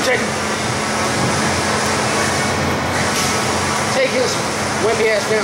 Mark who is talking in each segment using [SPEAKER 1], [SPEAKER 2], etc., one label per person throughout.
[SPEAKER 1] Take his wimpy ass down.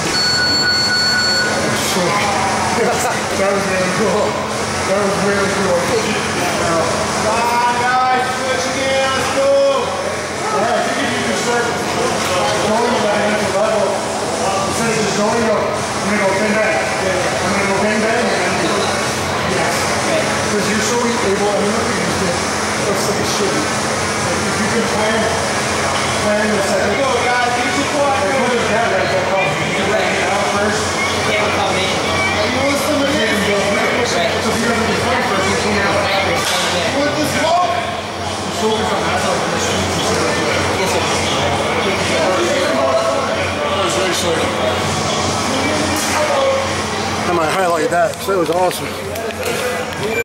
[SPEAKER 2] That was really cool. That was really cool. Come on, guys, switch again. Let's go. All right, I think you can start going to that next level. Instead of just going, I'm going to go bang bang. I'm going to go bang bang. Yes. Because you're so able, I mean, look at you. Looks like a shit. If you can plan the second. Go, guys. Get your quad. Put it down right there. You right now first.
[SPEAKER 3] Yeah, with combination.
[SPEAKER 2] You want some of it? So if you have to be first, you can't have it. With this ball? The shoulders on that side of the street.
[SPEAKER 3] Yes, sir.
[SPEAKER 2] That was very slick.
[SPEAKER 1] I might highlight that, because that was awesome.